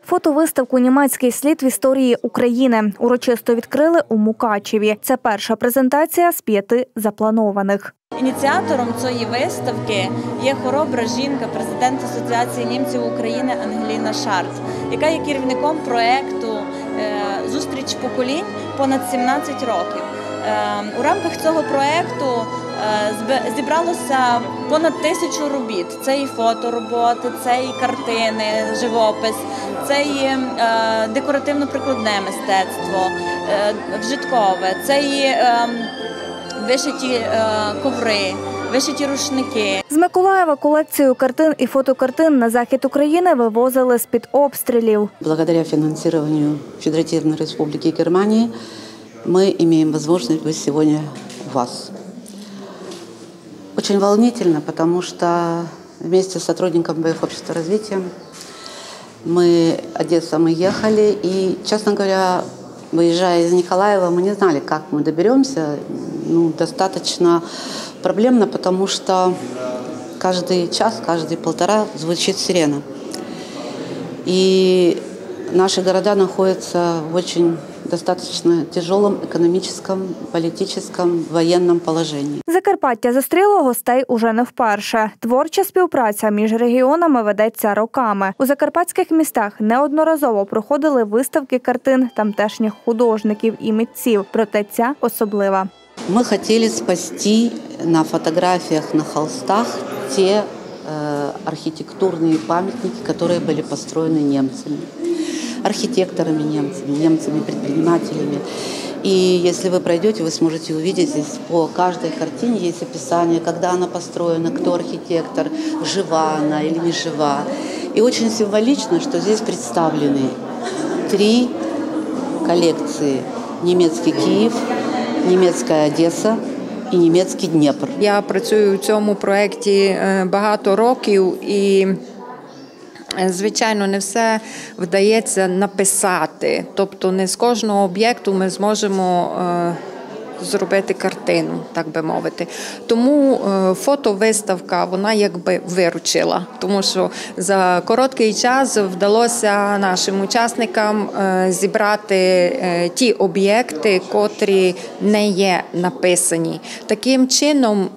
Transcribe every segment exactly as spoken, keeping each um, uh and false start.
Фотовиставку «Німецький слід в історії України» урочисто відкрили у Мукачеві. Це перша презентація з п'яти запланованих. Ініціатором цієї виставки є хоробра жінка, президент Асоціації німців України Ангеліна Шарт, яка є керівником проєкту «Зустріч поколінь» понад сімнадцять років. У рамках цього проєкту зібралося понад тисячу робіт. Це і фотороботи, це і картини, живопис, це і декоративно-прикладне мистецтво, вжиткове, це і вишиті коври, вишиті рушники. З Миколаєва колекцію картин і фотокартин на захід України вивозили з-під обстрілів. Благодаря финансированию Федеративной Республики Германии мы имеем возможность быть сегодня у вас. Очень волнительно, потому что вместе с сотрудником Боевого общества развития мы, Одесса, мы ехали, и, честно говоря, выезжая из Николаева, мы не знали, как мы доберемся. Ну, достаточно проблемно, потому что каждый час, каждые полтора звучит сирена. И наши города находятся в очень достаточно тяжелом економічному, політичному, воєнному положенні. Закарпаття зустріло гостей уже не вперше. Творча співпраця між регіонами ведеться роками. У закарпатських містах неодноразово проходили виставки картин тамтешніх художників і митців, проте ця особлива. Ми хотіли спасти на фотографіях, на холстах ті э, архитектурные памятники, которые были построены немцами. Архитекторами немцами, немцами-предпринимателями. И если вы пройдете, вы сможете увидеть здесь по каждой картине есть описание, когда она построена, кто архитектор, жива она или не жива. И очень символично, что здесь представлены три коллекции: немецкий Киев, немецкая Одесса і німецький Дніпр. Я працюю у цьому проєкті багато років і, звичайно, не все вдається написати. Тобто не з кожного об'єкту ми зможемо зробити картину, так би мовити. Тому фотовиставка, вона якби виручила. Тому що за короткий час вдалося нашим учасникам зібрати ті об'єкти, котрі не є написані. Таким чином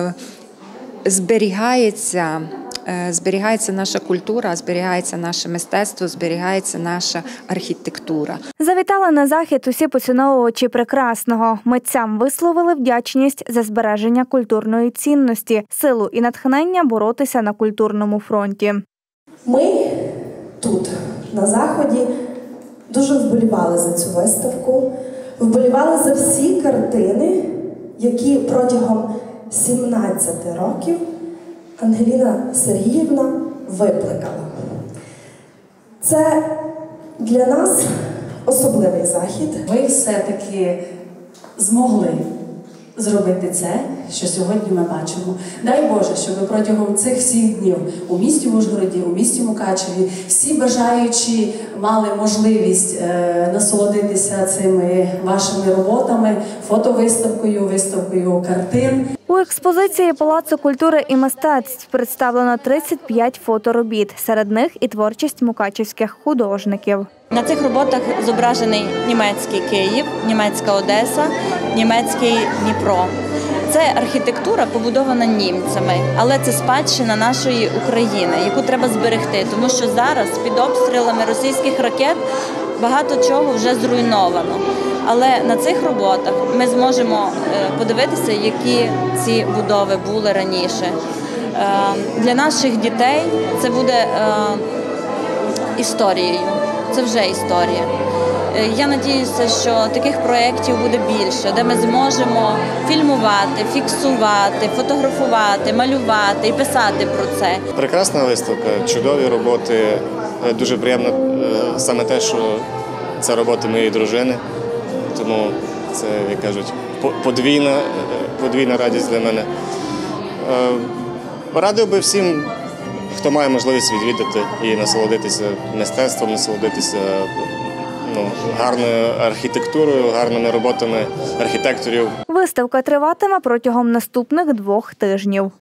зберігається Зберігається наша культура, зберігається наше мистецтво, зберігається наша архітектура. Завітали на захід усі поціновувачі прекрасного. Митцям висловили вдячність за збереження культурної цінності, силу і натхнення боротися на культурному фронті. Ми тут, на Заході, дуже вболівали за цю виставку, вболівали за всі картини, які протягом сімнадцяти років Ангеліна Сергіївна випликала. Це для нас особливий захід. Ви все-таки змогли зробити це, що сьогодні ми бачимо. Дай Боже, щоб протягом цих всіх днів у місті Ужгороді, у місті Мукачеві всі бажаючі мали можливість е, насолодитися цими вашими роботами, фотовиставкою, виставкою картин. У експозиції Палацу культури і мистецтв представлено тридцять п'ять фоторобіт, серед них і творчість мукачівських художників. На цих роботах зображений німецький Київ, німецька Одеса, німецький Дніпро. Це архітектура, побудована німцями, але це спадщина нашої України, яку треба зберегти, тому що зараз під обстрілами російських ракет багато чого вже зруйновано. Але на цих роботах ми зможемо подивитися, які ці будови були раніше. Для наших дітей це буде історією, це вже історія. Я сподіваюся, що таких проєктів буде більше, де ми зможемо фільмувати, фіксувати, фотографувати, малювати і писати про це. Прекрасна виставка, чудові роботи. Дуже приємно саме те, що це роботи моєї дружини. Тому це, як кажуть, подвійна, подвійна радість для мене. Радив би всім, хто має можливість відвідати і насолодитися мистецтвом, насолодитися ну, гарною архітектурою, гарними роботами архітекторів. Виставка триватиме протягом наступних двох тижнів.